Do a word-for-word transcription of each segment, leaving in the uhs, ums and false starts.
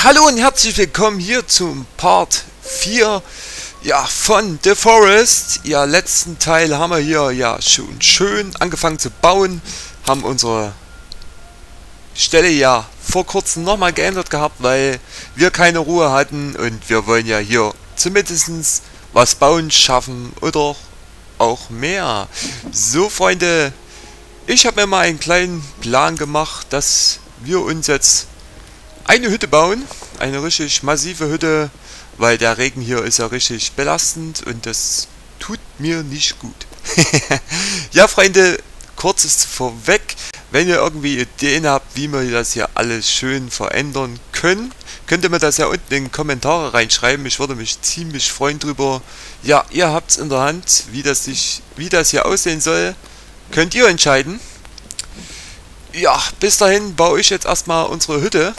Hallo und herzlich willkommen hier zum Part vier ja, von The Forest. Ja, letzten Teil haben wir hier ja schon schön angefangen zu bauen. Haben unsere Stelle ja vor kurzem nochmal geändert gehabt, weil wir keine Ruhe hatten. Und wir wollen ja hier zumindest was bauen, schaffen oder auch mehr. So, Freunde, ich habe mir mal einen kleinen Plan gemacht, dass wir uns jetzt eine Hütte bauen, eine richtig massive Hütte, weil der Regen hier ist ja richtig belastend und das tut mir nicht gut. Ja, Freunde, kurzes vorweg, wenn ihr irgendwie Ideen habt, wie wir das hier alles schön verändern können, könnt ihr mir das ja unten in die Kommentare reinschreiben. Ich würde mich ziemlich freuen drüber. Ja, ihr habt es in der Hand, wie das, sich, wie das hier aussehen soll, könnt ihr entscheiden. Ja, bis dahin baue ich jetzt erstmal unsere Hütte.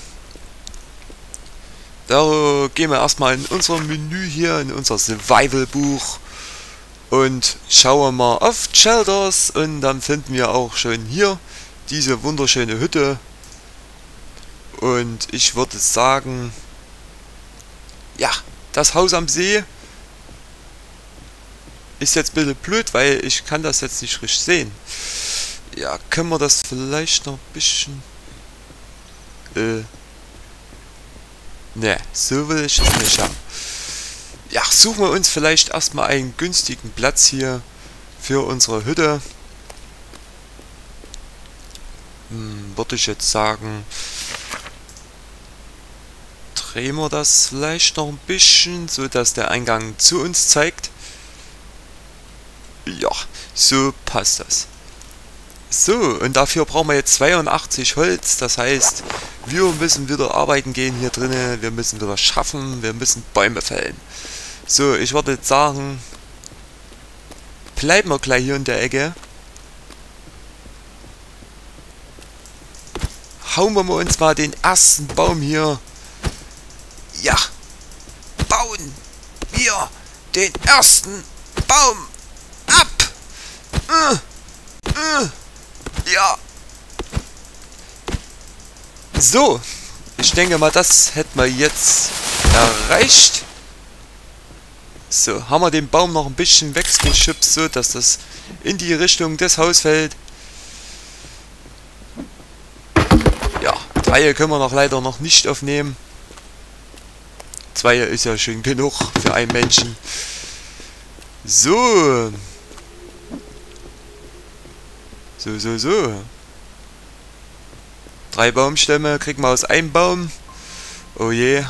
Da gehen wir erstmal in unser Menü hier, in unser Survival-Buch und schauen mal auf Shelters und dann finden wir auch schon hier diese wunderschöne Hütte. Und ich würde sagen, ja, das Haus am See ist jetzt ein bisschen blöd, weil ich kann das jetzt nicht richtig sehen. Ja, können wir das vielleicht noch ein bisschen... Äh... Ne, so will ich es nicht haben. Ja, suchen wir uns vielleicht erstmal einen günstigen Platz hier für unsere Hütte. Hm, würde ich jetzt sagen, drehen wir das vielleicht noch ein bisschen, so dass der Eingang zu uns zeigt. Ja, so passt das. So, und dafür brauchen wir jetzt zweiundachtzig Holz, das heißt, wir müssen wieder arbeiten gehen hier drinnen, wir müssen wieder schaffen, wir müssen Bäume fällen. So, ich würde jetzt sagen, bleiben wir gleich hier in der Ecke. Hauen wir uns mal den ersten Baum hier. Ja, bauen wir den ersten Baum ab. Äh, äh. Ja. So. Ich denke mal, das hätten wir jetzt erreicht. So, haben wir den Baum noch ein bisschen weggeschubst, so dass das in die Richtung des Hauses fällt. Ja, Dreie können wir noch leider noch nicht aufnehmen. Zwei ist ja schön genug für einen Menschen. So. So, so, so. Drei Baumstämme kriegen wir aus einem Baum. Oh je.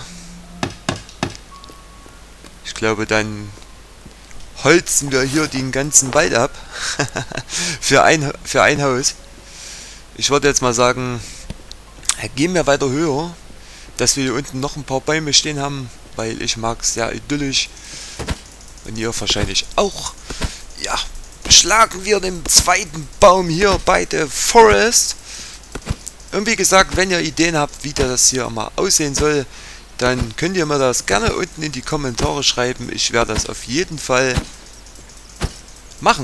Ich glaube, dann holzen wir hier den ganzen Wald ab. für, ein, für ein Haus. Ich würde jetzt mal sagen, gehen wir weiter höher, dass wir hier unten noch ein paar Bäume stehen haben, weil ich mag es sehr idyllisch. Und ihr wahrscheinlich auch. Ja. Schlagen wir den zweiten Baum hier bei The Forest. Und wie gesagt, wenn ihr Ideen habt, wie das hier mal aussehen soll, dann könnt ihr mir das gerne unten in die Kommentare schreiben. Ich werde das auf jeden Fall machen.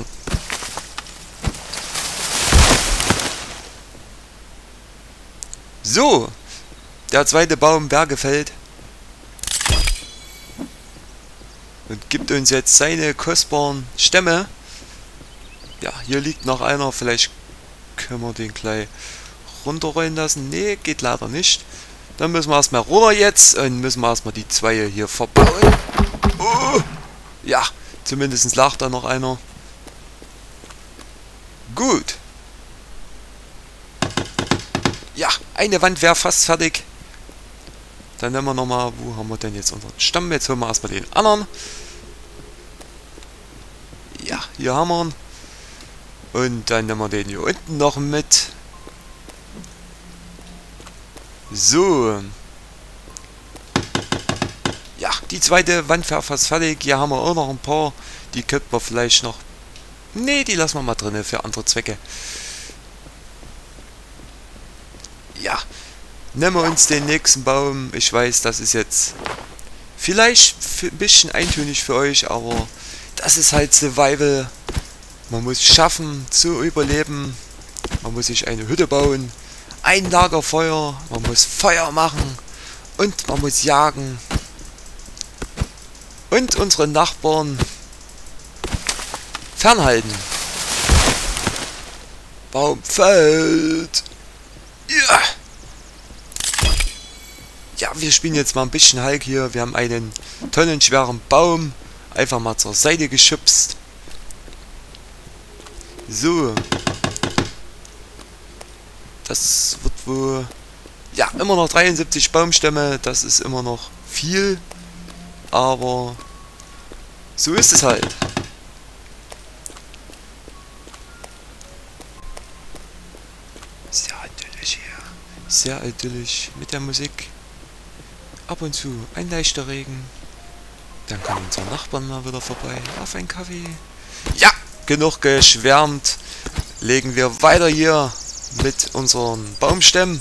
So, der zweite Baum wäre gefällt und gibt uns jetzt seine kostbaren Stämme. Ja, hier liegt noch einer, vielleicht können wir den gleich runterrollen lassen. Ne, geht leider nicht. Dann müssen wir erstmal runter jetzt und müssen wir erstmal die zwei hier verbauen. Oh, ja, zumindest lag da noch einer. Gut. Ja, eine Wand wäre fast fertig. Dann nehmen wir nochmal, wo haben wir denn jetzt unseren Stamm? Jetzt holen wir erstmal den anderen. Ja, hier haben wir ihn. Und dann nehmen wir den hier unten noch mit. So. Ja, die zweite Wand wäre fast fertig. Hier haben wir auch noch ein paar. Die könnten wir vielleicht noch... Ne, die lassen wir mal drin für andere Zwecke. Ja. Nehmen wir uns den nächsten Baum. Ich weiß, das ist jetzt vielleicht ein bisschen eintönig für euch, aber das ist halt Survival. Man muss schaffen zu überleben. Man muss sich eine Hütte bauen. Ein Lagerfeuer. Man muss Feuer machen. Und man muss jagen. Und unsere Nachbarn fernhalten. Baum fällt. Ja. Ja, wir spielen jetzt mal ein bisschen Hulk hier. Wir haben einen tonnenschweren Baum einfach mal zur Seite geschubst. So. Das wird wohl... Ja, immer noch dreiundsiebzig Baumstämme. Das ist immer noch viel. Aber so ist es halt. Sehr idyllisch hier. Sehr idyllisch mit der Musik. Ab und zu ein leichter Regen. Dann kommen unsere Nachbarn mal wieder vorbei. Auf einen Kaffee. Ja, genug geschwärmt. Legen wir weiter hier mit unseren Baumstämmen.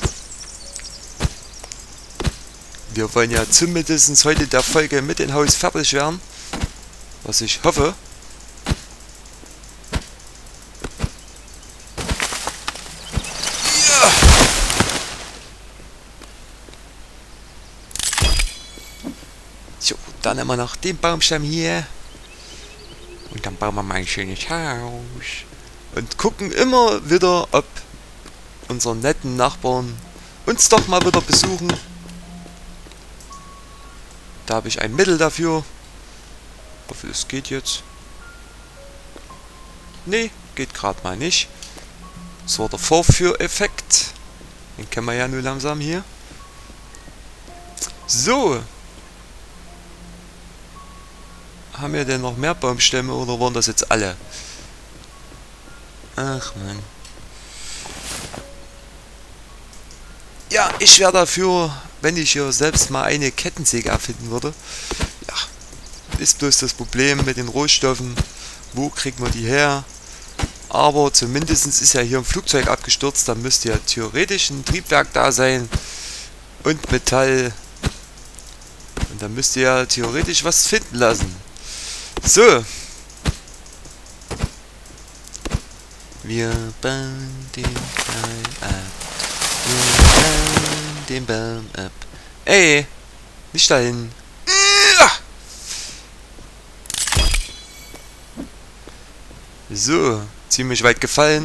Wir wollen ja zumindest heute der Folge mit dem Haus fertig werden. Was ich hoffe. Ja. So, dann nehmen wir noch den Baumstamm hier. Und dann bauen wir mal ein schönes Haus. Und gucken immer wieder, ob unsere netten Nachbarn uns doch mal wieder besuchen. Da habe ich ein Mittel dafür. Ich hoffe, es geht jetzt. Nee, geht gerade mal nicht. Das war der Vorführeffekt. Den kennen wir ja nur langsam hier. So. Haben wir denn noch mehr Baumstämme oder waren das jetzt alle? Ach man. Ja, ich wäre dafür, wenn ich hier selbst mal eine Kettensäge erfinden würde. Ja, ist bloß das Problem mit den Rohstoffen. Wo kriegt man die her? Aber zumindest ist ja hier ein Flugzeug abgestürzt. Da müsste ja theoretisch ein Triebwerk da sein. Und Metall. Und da müsste ja theoretisch was finden lassen. So. Wir bauen den Ball ab. Wir bauen den Baum ab. Ey, nicht dahin. So, ziemlich weit gefallen.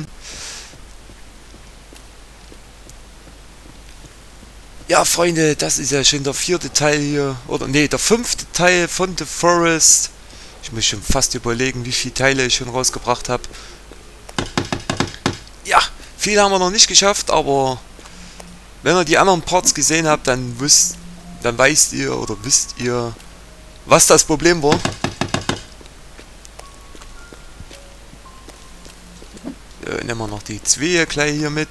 Ja, Freunde, das ist ja schon der vierte Teil hier. Oder nee, der fünfte Teil von The Forest. Ich muss schon fast überlegen, wie viele Teile ich schon rausgebracht habe. Ja, viel haben wir noch nicht geschafft, aber wenn ihr die anderen Parts gesehen habt, dann wisst, dann weißt ihr oder wisst ihr, was das Problem war. Äh, nehmen wir noch die zwei gleich hier mit.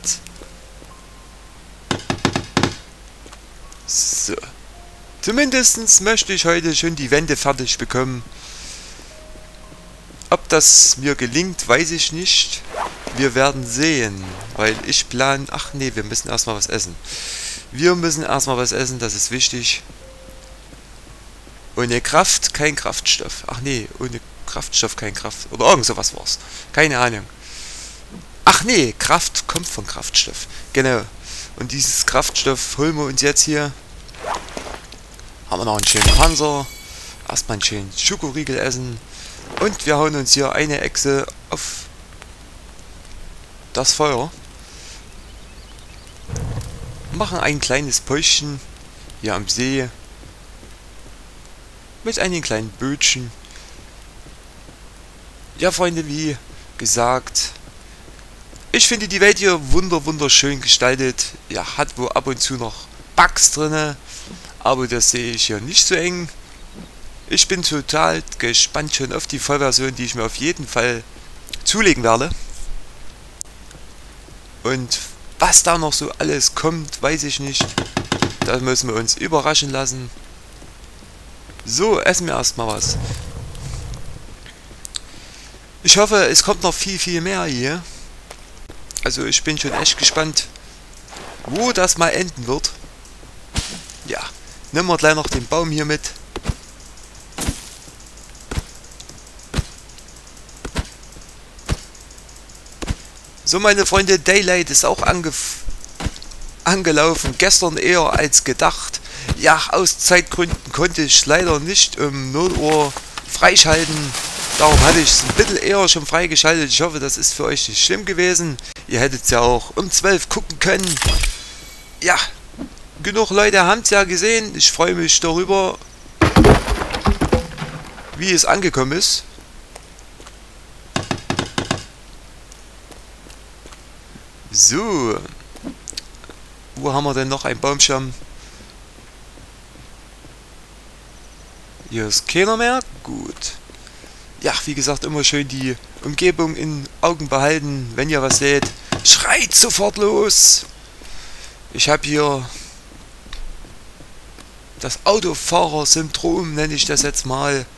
So. Zumindest möchte ich heute schon die Wände fertig bekommen. Ob das mir gelingt, weiß ich nicht. Wir werden sehen, weil ich plan... Ach nee, wir müssen erstmal was essen. Wir müssen erstmal was essen, das ist wichtig. Ohne Kraft kein Kraftstoff. Ach nee, ohne Kraftstoff kein Kraft... Oder irgend sowas war's. Keine Ahnung. Ach nee, Kraft kommt von Kraftstoff. Genau. Und dieses Kraftstoff holen wir uns jetzt hier. Haben wir noch einen schönen Panzer. Erstmal einen schönen Schokoriegel essen. Und wir hauen uns hier eine Echse auf das Feuer. Machen ein kleines Päuschen hier am See. Mit einem kleinen Bötchen. Ja, Freunde, wie gesagt, ich finde die Welt hier wunder wunderschön gestaltet. Ja, hat wo ab und zu noch Bugs drinne, aber das sehe ich hier nicht so eng. Ich bin total gespannt schon auf die Vollversion, die ich mir auf jeden Fall zulegen werde. Und was da noch so alles kommt, weiß ich nicht. Da müssen wir uns überraschen lassen. So, essen wir erstmal was. Ich hoffe, es kommt noch viel, viel mehr hier. Also ich bin schon echt gespannt, wo das mal enden wird. Ja, nehmen wir gleich noch den Baum hier mit. So, meine Freunde, Daylight ist auch ange angelaufen. Gestern eher als gedacht. Ja, aus Zeitgründen konnte ich leider nicht um null Uhr freischalten. Darum hatte ich es ein bisschen eher schon freigeschaltet. Ich hoffe, das ist für euch nicht schlimm gewesen. Ihr hättet es ja auch um zwölf gucken können. Ja, genug Leute haben es ja gesehen. Ich freue mich darüber, wie es angekommen ist. So. Wo haben wir denn noch einen Baumschirm? Hier ist keiner mehr. Gut. Ja, wie gesagt, immer schön die Umgebung in Augen behalten. Wenn ihr was seht, schreit sofort los. Ich habe hier das Autofahrer-Syndrom, nenne ich das jetzt mal.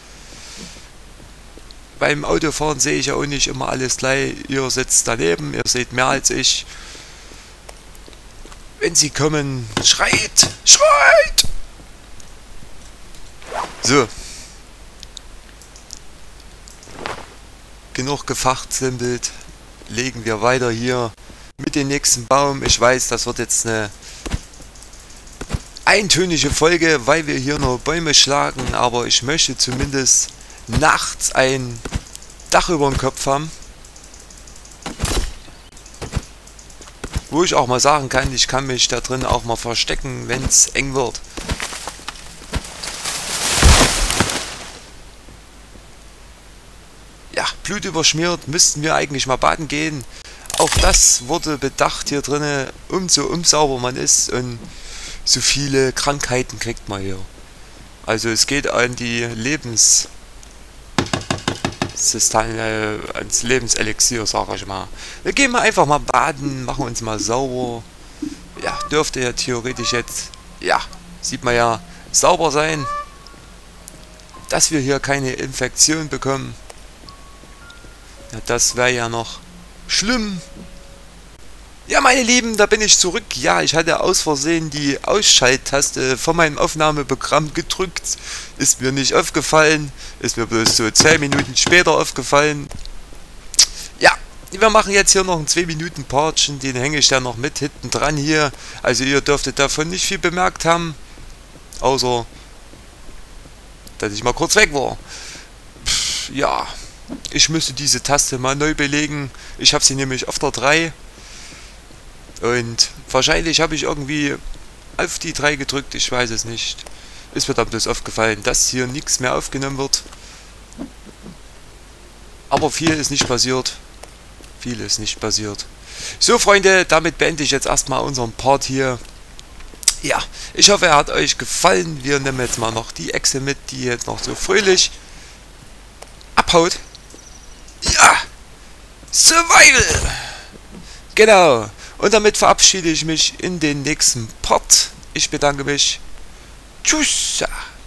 Beim Autofahren sehe ich ja auch nicht immer alles gleich. Ihr sitzt daneben, ihr seht mehr als ich. Wenn sie kommen, schreit! Schreit! So. Genug gefachsimpelt. Legen wir weiter hier mit dem nächsten Baum. Ich weiß, das wird jetzt eine eintönige Folge, weil wir hier nur Bäume schlagen. Aber ich möchte zumindest nachts ein Dach über dem Kopf haben. Wo ich auch mal sagen kann, ich kann mich da drin auch mal verstecken, wenn es eng wird. Ja, blutüberschmiert, müssten wir eigentlich mal baden gehen. Auch das wurde bedacht hier drinnen, umso unsauber man ist und so viele Krankheiten kriegt man hier. Also es geht an die Lebens... System, ans Lebenselixier, sag ich mal. Wir gehen mal einfach mal baden, machen uns mal sauber. Ja, dürfte ja theoretisch jetzt, ja, sieht man ja, sauber sein. Dass wir hier keine Infektion bekommen. Ja, das wäre ja noch schlimm. Ja, meine Lieben, da bin ich zurück. Ja, ich hatte aus Versehen die Ausschalttaste von meinem Aufnahmeprogramm gedrückt. Ist mir nicht aufgefallen. Ist mir bloß so zehn Minuten später aufgefallen. Ja, wir machen jetzt hier noch einen zwei Minuten Partchen. Den hänge ich dann noch mit hinten dran hier. Also ihr dürftet davon nicht viel bemerkt haben. Außer, dass ich mal kurz weg war. Pff, ja, ich müsste diese Taste mal neu belegen. Ich habe sie nämlich auf der drei. Und wahrscheinlich habe ich irgendwie auf die drei gedrückt, ich weiß es nicht. Ist mir dann bloß aufgefallen, dass hier nichts mehr aufgenommen wird. Aber viel ist nicht passiert. Viel ist nicht passiert. So Freunde, damit beende ich jetzt erstmal unseren Part hier. Ja, ich hoffe er hat euch gefallen. Wir nehmen jetzt mal noch die Echse mit, die jetzt noch so fröhlich abhaut. Ja, Survival! Genau. Und damit verabschiede ich mich in den nächsten Part. Ich bedanke mich. Tschüss.